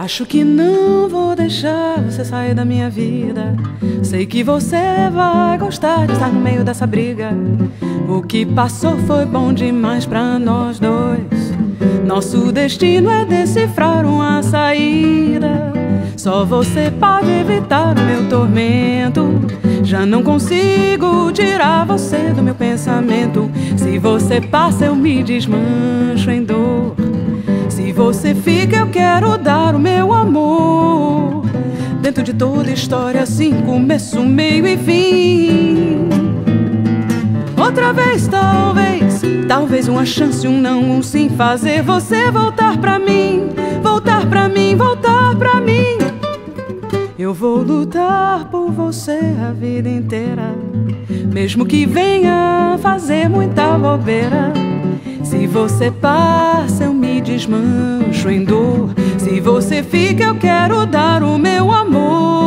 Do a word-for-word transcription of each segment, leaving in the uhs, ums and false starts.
Acho que não vou deixar você sair da minha vida. Sei que você vai gostar de estar no meio dessa briga. O que passou foi bom demais pra nós dois. Nosso destino é decifrar uma saída. Só você pode evitar o meu tormento. Já não consigo tirar você do meu pensamento. Se você passa eu me desmancho em dor. Se você fica eu quero dar o meu amor. Dentro de toda história assim, começo, meio e fim. Outra vez talvez, talvez uma chance, um não, um sim. Fazer você voltar pra mim, voltar pra mim, voltar pra mim. Eu vou lutar por você a vida inteira, mesmo que venha fazer muita bobeira. Se você passa eu me desmancho em dor. Se você fica eu quero dar o meu amor.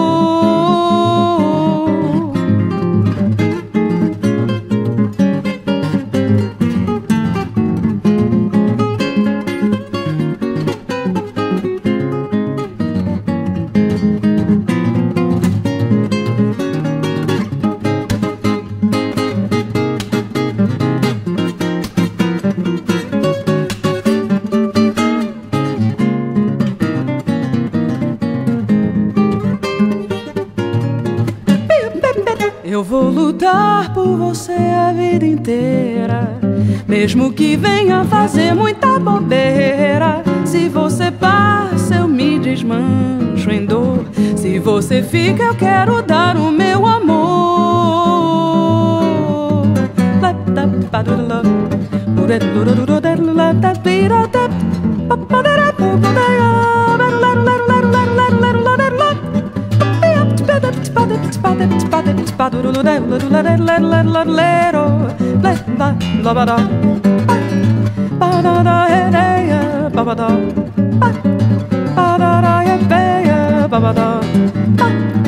Eu vou lutar por você a vida inteira, mesmo que venha fazer muita bobeira. Se você passa eu me desmancho em dor. Se você fica eu quero dar o meu amor. Ba-ba-da